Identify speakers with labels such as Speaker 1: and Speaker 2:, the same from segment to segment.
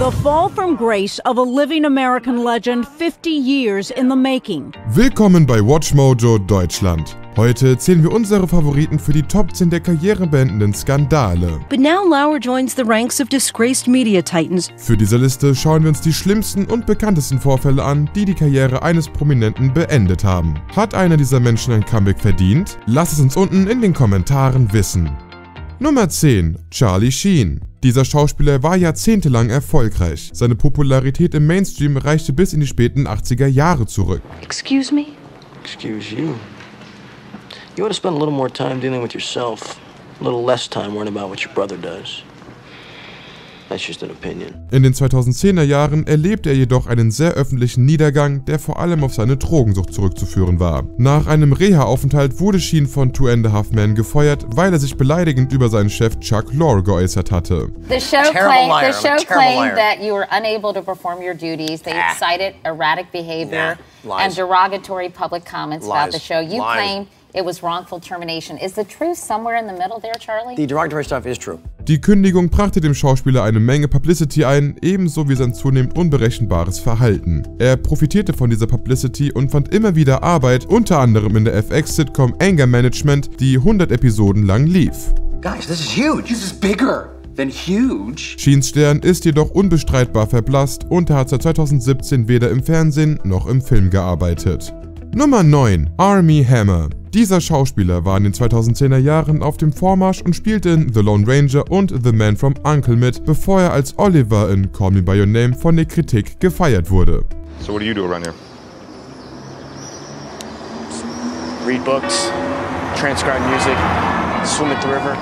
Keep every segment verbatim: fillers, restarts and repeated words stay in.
Speaker 1: The fall from grace of a living American legend fifty years in the making.
Speaker 2: Willkommen bei WatchMojo Deutschland. Heute zählen wir unsere Favoriten für die Top zehn der karrierebeendenden Skandale.
Speaker 3: But now Lauer joins the ranks of disgraced media titans.
Speaker 2: Für diese Liste schauen wir uns die schlimmsten und bekanntesten Vorfälle an, die die Karriere eines Prominenten beendet haben. Hat einer dieser Menschen ein Comeback verdient? Lasst es uns unten in den Kommentaren wissen. Nummer zehn. Charlie Sheen. Dieser Schauspieler war jahrzehntelang erfolgreich. Seine Popularität im Mainstream reichte bis in die späten achtziger Jahre zurück.
Speaker 3: Excuse me?
Speaker 4: Excuse you. You ought to spend a little more time dealing with yourself. A little less time worrying about what your brother does. That's just an opinion.
Speaker 2: In den zweitausendzehner Jahren erlebte er jedoch einen sehr öffentlichen Niedergang, der vor allem auf seine Drogensucht zurückzuführen war. Nach einem Reha-Aufenthalt wurde Sheen von Two and a Half Men gefeuert, weil er sich beleidigend über seinen Chef Chuck Lorre geäußert hatte.
Speaker 5: The show, claim, the show claimed that you were unable to perform your duties. They ah. cited erratic behavior nah. and derogatory public comments Lies. about the show. You Lies. claimed it was wrongful termination. Is the truth somewhere in the middle there, Charlie?
Speaker 4: The derogatory stuff is true.
Speaker 2: Die Kündigung brachte dem Schauspieler eine Menge Publicity ein, ebenso wie sein zunehmend unberechenbares Verhalten. Er profitierte von dieser Publicity und fand immer wieder Arbeit, unter anderem in der F X-Sitcom Anger Management, die hundert Episoden lang lief.
Speaker 6: Guys, this is huge. This is bigger than huge.
Speaker 2: Sheens Stern ist jedoch unbestreitbar verblasst und er hat seit zweitausendsiebzehn weder im Fernsehen noch im Film gearbeitet. Nummer neun. Armie Hammer. Dieser Schauspieler war in den zweitausendzehner Jahren auf dem Vormarsch und spielte in The Lone Ranger und The Man from U N C L E mit, bevor er als Oliver in Call Me By Your Name von der Kritik gefeiert wurde.
Speaker 7: So what do you do around here?
Speaker 4: Read books, transcribe music, swim at the river,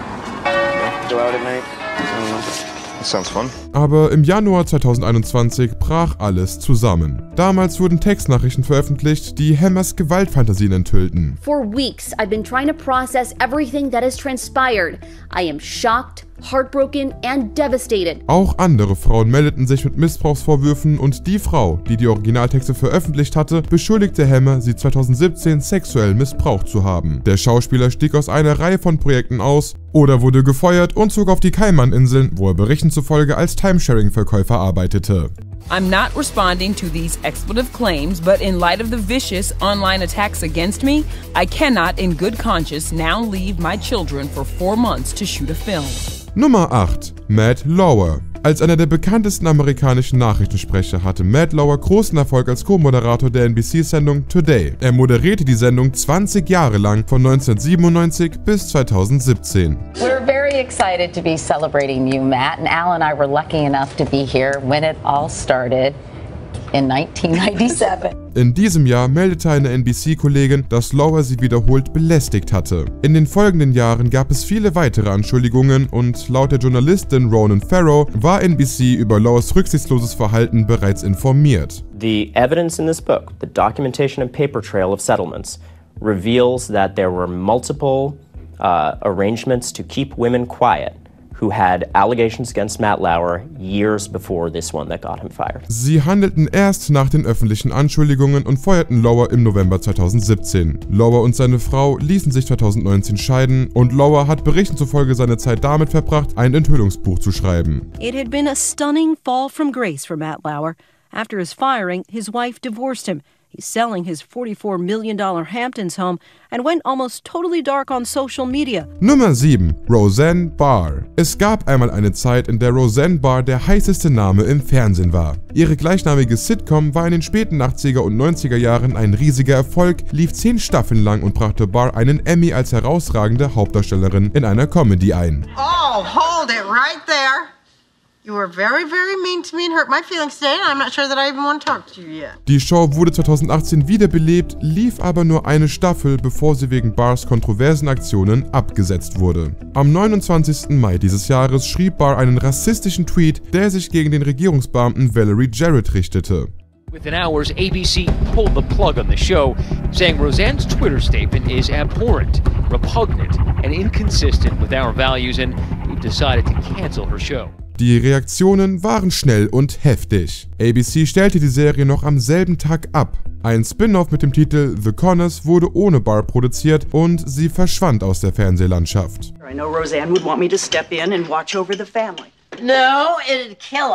Speaker 4: go out at night. I don't know.
Speaker 7: Sounds fun.
Speaker 2: Aber im Januar zweitausendeinundzwanzig brach alles zusammen. Damals wurden Textnachrichten veröffentlicht, die Hammers Gewaltfantasien enthüllten.
Speaker 8: For weeks, I've been trying to process everything that has transpired. I am shocked, heartbroken and devastated.
Speaker 2: Auch andere Frauen meldeten sich mit Missbrauchsvorwürfen und die Frau, die die Originaltexte veröffentlicht hatte, beschuldigte Hammer, sie zweitausendsiebzehn sexuell missbraucht zu haben. Der Schauspieler stieg aus einer Reihe von Projekten aus oder wurde gefeuert und zog auf die Cayman-Inseln, wo er Berichten zufolge als Timesharing-Verkäufer arbeitete.
Speaker 9: I'm not responding to these expletive claims, but in light of the vicious online attacks against me, I cannot in good conscience now leave my children for four months to shoot a film.
Speaker 2: Nummer acht. Matt Lauer. Als einer der bekanntesten amerikanischen Nachrichtensprecher hatte Matt Lauer großen Erfolg als Co-Moderator der N B C-Sendung Today. Er moderierte die Sendung zwanzig Jahre lang, von neunzehnhundertsiebenundneunzig bis zweitausendsiebzehn.
Speaker 5: We're very excited to be celebrating you, Matt, and Al and I were lucky enough to be here when it all started in nineteen ninety-seven.
Speaker 2: In diesem Jahr meldete eine N B C-Kollegin, dass Lauer sie wiederholt belästigt hatte. In den folgenden Jahren gab es viele weitere Anschuldigungen und laut der Journalistin Ronan Farrow war N B C über Lauers rücksichtsloses Verhalten bereits informiert.
Speaker 10: The evidence in this book, the documentation and paper trail of settlements, reveals that there were multiple uh, arrangements to keep women quiet who had allegations against Matt Lauer years before this one that got him fired.
Speaker 2: Sie handelten erst nach den öffentlichen Anschuldigungen und feuerten Lauer im November zweitausendsiebzehn. Lauer und seine Frau ließen sich zweitausendneunzehn scheiden und Lauer hat Berichten zufolge seine Zeit damit verbracht, ein Enthüllungsbuch zu schreiben.
Speaker 3: It had been a stunning fall from grace for Matt Lauer. After his firing, his wife divorced him. He's selling his forty-four million dollar Hamptons home and went almost totally dark on social media.
Speaker 2: Nummer sieben. Roseanne Barr. Es gab einmal eine Zeit, in der Roseanne Barr der heißeste Name im Fernsehen war. Ihre gleichnamige Sitcom war in den späten achtziger und neunziger Jahren ein riesiger Erfolg, lief zehn Staffeln lang und brachte Barr einen Emmy als herausragende Hauptdarstellerin in einer Comedy ein.
Speaker 11: Oh, hold it right there. You were very, very mean to me and hurt my feelings today, and I'm not sure that I even want to talk to you yet.
Speaker 2: Die Show wurde zweitausendachtzehn wiederbelebt, lief aber nur eine Staffel, bevor sie wegen Barrs kontroversen Aktionen abgesetzt wurde. Am neunundzwanzigsten Mai dieses Jahres schrieb Barr einen rassistischen Tweet, der sich gegen den Regierungsbeamten Valerie Jarrett richtete.
Speaker 12: Within hours, A B C pulled the plug on the show, saying Roseanne's Twitter statement is abhorrent, repugnant, and inconsistent with our values, and we've decided to cancel her show.
Speaker 2: Die Reaktionen waren schnell und heftig. A B C stellte die Serie noch am selben Tag ab. Ein Spin-off mit dem Titel The Conners wurde ohne Barr produziert und sie verschwand aus der Fernsehlandschaft.
Speaker 13: I know Roseanne would want me to step in and watch over the family.
Speaker 11: No, it'd kill her.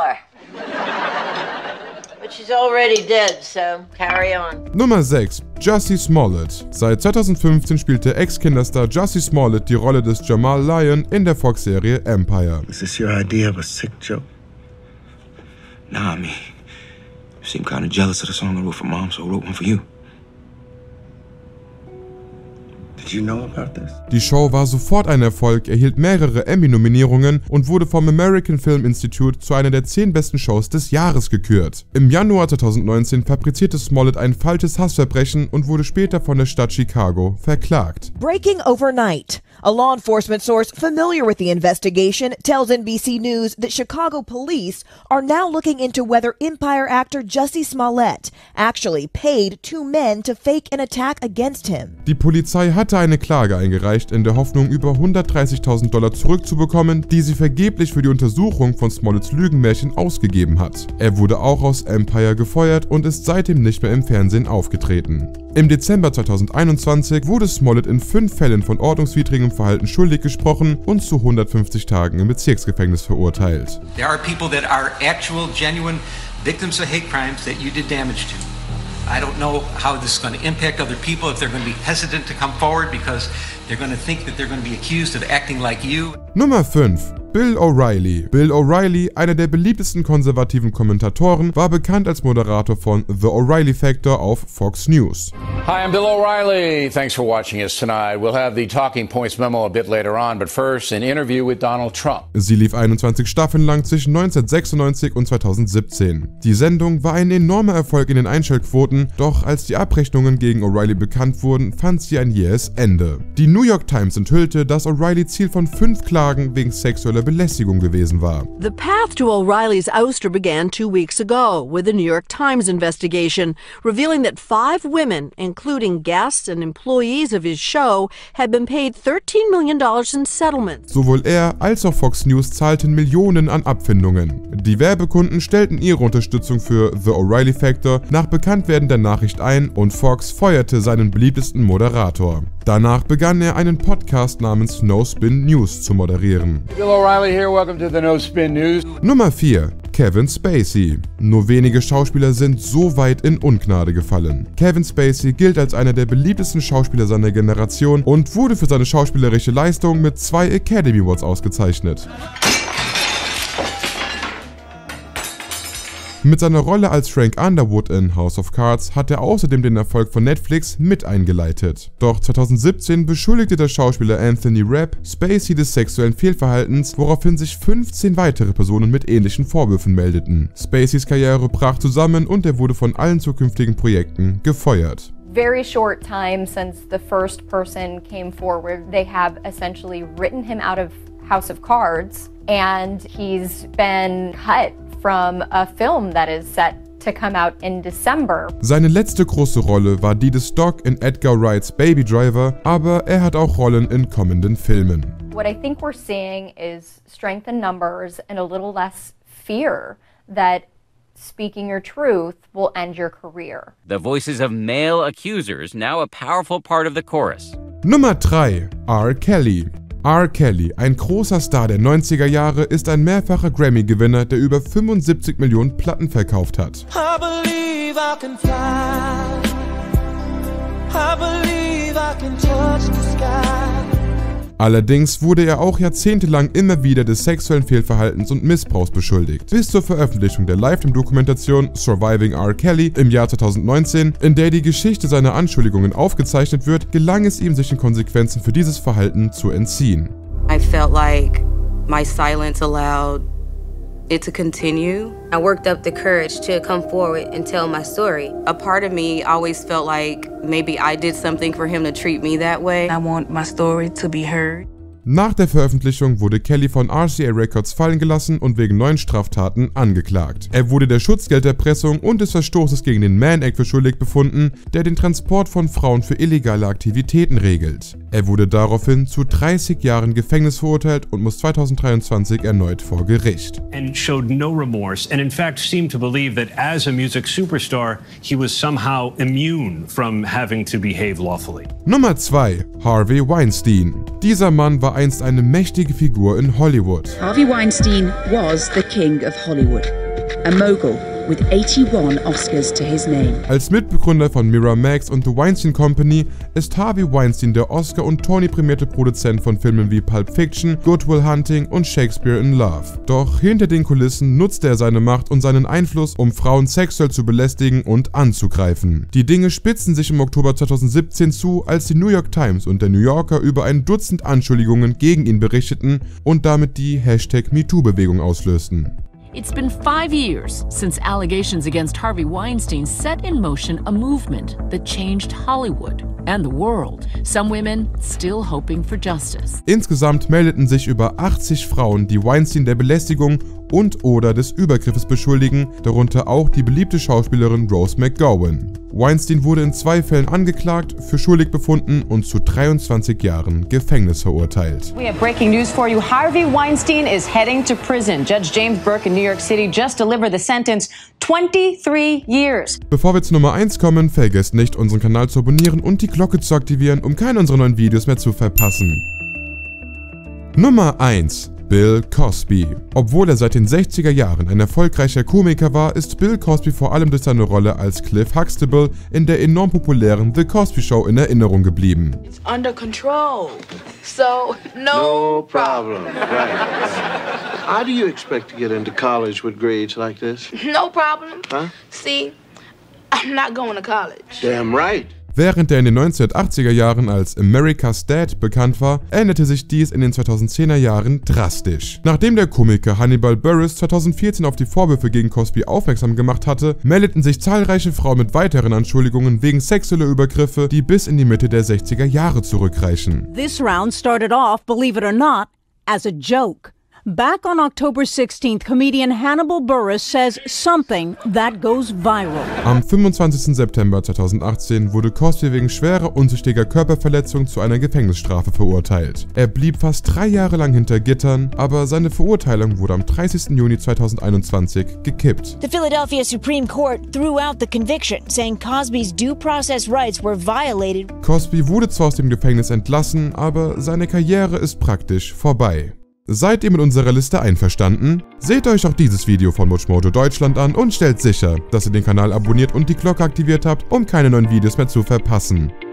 Speaker 11: But she's already dead, so carry on.
Speaker 2: Nummer sechs. Jussie Smollett. Seit zweitausendfünfzehn spielte Ex-Kinderstar Jussie Smollett die Rolle des Jamal Lyon in der Fox-Serie Empire.
Speaker 13: Is this your idea of a sick joke? Nah, I mean, you seem kind of jealous of the song I wrote for Mom, so I wrote one for you. Did you know about this?
Speaker 2: Die Show war sofort ein Erfolg, erhielt mehrere Emmy-Nominierungen und wurde vom American Film Institute zu einer der zehn besten Shows des Jahres gekürt. Im Januar zweitausendneunzehn fabrizierte Smollett ein falsches Hassverbrechen und wurde später von der Stadt Chicago verklagt.
Speaker 14: Breaking overnight. A law enforcement source familiar with the investigation tells N B C News that Chicago police are now looking into whether Empire actor Jussie Smollett actually paid two men to fake an attack against him.
Speaker 2: Die Polizei hatte eine Klage eingereicht, in der Hoffnung, über hundertdreißigtausend Dollar zurückzubekommen, die sie vergeblich für die Untersuchung von Smolletts Lügenmärchen ausgegeben hat. Er wurde auch aus Empire gefeuert und ist seitdem nicht mehr im Fernsehen aufgetreten. Im Dezember zweitausendeinundzwanzig wurde Smollett in fünf Fällen von ordnungswidrigem Verhalten schuldig gesprochen und zu hundertfünfzig Tagen im Bezirksgefängnis verurteilt.
Speaker 15: There are people that are actual, genuine victims of hate crimes that you did damage to. I don't know how this is going to impact other people, if they're going to be hesitant to come forward because they're going to think that they're going to be accused of acting like you.
Speaker 2: Nummer fünf. Bill O'Reilly. Bill O'Reilly, einer der beliebtesten konservativen Kommentatoren, war bekannt als Moderator von The O'Reilly Factor auf Fox News.
Speaker 16: Hi, I'm Bill O'Reilly. Thanks for watching us tonight. We'll have the Talking Points memo a bit later on, but first an interview with Donald Trump.
Speaker 2: Sie lief einundzwanzig Staffeln lang zwischen neunzehnhundertsechsundneunzig und zweitausendsiebzehn. Die Sendung war ein enormer Erfolg in den Einschaltquoten, doch als die Abrechnungen gegen O'Reilly bekannt wurden, fand sie ein jähes Ende. Die New York Times enthüllte, dass O'Reilly Ziel von fünf Klagen wegen sexueller Belästigung gewesen war.
Speaker 17: The path to O'Reilly's ouster began two weeks ago with a New York Times investigation revealing that five women, including guests and employees of his show, had been paid thirteen million dollars in settlements.
Speaker 2: Sowohl er als auch Fox News zahlten Millionen an Abfindungen. Die Werbekunden stellten ihre Unterstützung für The O'Reilly Factor nach Bekanntwerden der Nachricht ein und Fox feuerte seinen beliebtesten Moderator. Danach begann er einen Podcast namens No Spin News zu moderieren.
Speaker 16: Bill O'Reilly here, welcome to the No Spin News.
Speaker 2: Nummer vier. Kevin Spacey. Nur wenige Schauspieler sind so weit in Ungnade gefallen. Kevin Spacey gilt als einer der beliebtesten Schauspieler seiner Generation und wurde für seine schauspielerische Leistung mit zwei Academy Awards ausgezeichnet. Mit seiner Rolle als Frank Underwood in House of Cards hat er außerdem den Erfolg von Netflix mit eingeleitet. Doch zweitausendsiebzehn beschuldigte der Schauspieler Anthony Rapp Spacey des sexuellen Fehlverhaltens, woraufhin sich fünfzehn weitere Personen mit ähnlichen Vorwürfen meldeten. Spaceys Karriere brach zusammen und er wurde von allen zukünftigen Projekten gefeuert.
Speaker 18: Very short time since the first person came forward, they have essentially written him out of House of Cards and he's been cut from a film that is set to come out in December.
Speaker 2: Seine letzte große Rolle war die des Doc in Edgar Wrights Baby Driver, aber er hat auch Rollen in kommenden Filmen.
Speaker 18: What I think we're seeing is strength in numbers and a little less fear that speaking your truth will end your career.
Speaker 19: The voices of male accusers now a powerful part of the chorus.
Speaker 2: Nummer drei. R. Kelly. R. Kelly, ein großer Star der neunziger Jahre, ist ein mehrfacher Grammy-Gewinner, der über fünfundsiebzig Millionen Platten verkauft hat.
Speaker 20: I believe I can fly. I believe I can touch the sky.
Speaker 2: Allerdings wurde er auch jahrzehntelang immer wieder des sexuellen Fehlverhaltens und Missbrauchs beschuldigt. Bis zur Veröffentlichung der Lifetime-Dokumentation Surviving R. Kelly im Jahr zweitausendneunzehn, in der die Geschichte seiner Anschuldigungen aufgezeichnet wird, gelang es ihm, sich den Konsequenzen für dieses Verhalten zu entziehen.
Speaker 21: I felt like my silence allowed it to continue. I worked up the courage to come forward and tell my story. A part of me always felt like maybe I did something for him to treat me that way. I want my story to be heard.
Speaker 2: Nach der Veröffentlichung wurde Kelly von R C A Records fallen gelassen und wegen neuen Straftaten angeklagt. Er wurde der Schutzgelderpressung und des Verstoßes gegen den Mann Act für schuldig befunden, der den Transport von Frauen für illegale Aktivitäten regelt. Er wurde daraufhin zu dreißig Jahren Gefängnis verurteilt und muss zweitausenddreiundzwanzig erneut vor Gericht.
Speaker 22: And showed no remorse and in fact seemed to believe that as a music superstar he was somehow immune from having to behave lawfully.
Speaker 2: Nummer zwei. Harvey Weinstein. Dieser Mann war einst eine mächtige Figur in Hollywood.
Speaker 23: Harvey Weinstein was the king of Hollywood.
Speaker 1: a mogul with eighty-one Oscars to his name.
Speaker 2: Als Mitbegründer von Miramax und The Weinstein Company ist Harvey Weinstein der Oscar- und Tony-prämierte Produzent von Filmen wie Pulp Fiction, Good Will Hunting und Shakespeare in Love. Doch hinter den Kulissen nutzte er seine Macht und seinen Einfluss, um Frauen sexuell zu belästigen und anzugreifen. Die Dinge spitzen sich im Oktober zweitausendsiebzehn zu, als die New York Times und der New Yorker über ein Dutzend Anschuldigungen gegen ihn berichteten und damit die Hashtag MeToo-Bewegung auslösten.
Speaker 6: It's been five years since allegations against Harvey Weinstein set in motion a movement that changed Hollywood and the world. Some women still hoping for justice.
Speaker 2: Insgesamt meldeten sich über achtzig Frauen, die Weinstein der Belästigung und oder des Übergriffes beschuldigen, darunter auch die beliebte Schauspielerin Rose McGowan. Weinstein wurde in zwei Fällen angeklagt, für schuldig befunden und zu dreiundzwanzig Jahren Gefängnis verurteilt.
Speaker 23: We have breaking news for you. Harvey Weinstein is heading to prison. Judge James Burke in New York City just delivered the sentence, twenty-three years.
Speaker 2: Bevor wir zu Nummer eins kommen, vergesst nicht, unseren Kanal zu abonnieren und die Glocke zu aktivieren, um keine unserer neuen Videos mehr zu verpassen. Nummer eins. Bill Cosby. Obwohl er seit den sechziger Jahren ein erfolgreicher Komiker war, ist Bill Cosby vor allem durch seine Rolle als Cliff Huxtable in der enorm populären The Cosby Show in Erinnerung geblieben.
Speaker 24: It's under control, so no,
Speaker 25: no problem. Right. How do you expect to get into college with grades like this?
Speaker 24: No problem.
Speaker 25: Huh?
Speaker 24: See, I'm not going to college.
Speaker 25: Damn right.
Speaker 2: Während er in den neunzehnhundertachtziger Jahren als America's Dad bekannt war, änderte sich dies in den zweitausendzehner Jahren drastisch. Nachdem der Komiker Hannibal Buress zweitausendvierzehn auf die Vorwürfe gegen Cosby aufmerksam gemacht hatte, meldeten sich zahlreiche Frauen mit weiteren Anschuldigungen wegen sexueller Übergriffe, die bis in die Mitte der sechziger Jahre zurückreichen.
Speaker 3: This round started off, believe it or not, as a joke. Back on October sixteenth, comedian Hannibal Buress says something that goes viral.
Speaker 2: Am fünfundzwanzigsten September zweitausendachtzehn wurde Cosby wegen schwerer unzüchtiger Körperverletzung zu einer Gefängnisstrafe verurteilt. Er blieb fast drei Jahre lang hinter Gittern, aber seine Verurteilung wurde am dreißigsten Juni zweitausendeinundzwanzig gekippt.
Speaker 26: The Philadelphia Supreme Court threw out the conviction, saying Cosby's due process rights were violated.
Speaker 2: Cosby wurde zwar aus dem Gefängnis entlassen, aber seine Karriere ist praktisch vorbei. Seid ihr mit unserer Liste einverstanden? Seht euch auch dieses Video von Muchmoto Deutschland an und stellt sicher, dass ihr den Kanal abonniert und die Glocke aktiviert habt, um keine neuen Videos mehr zu verpassen.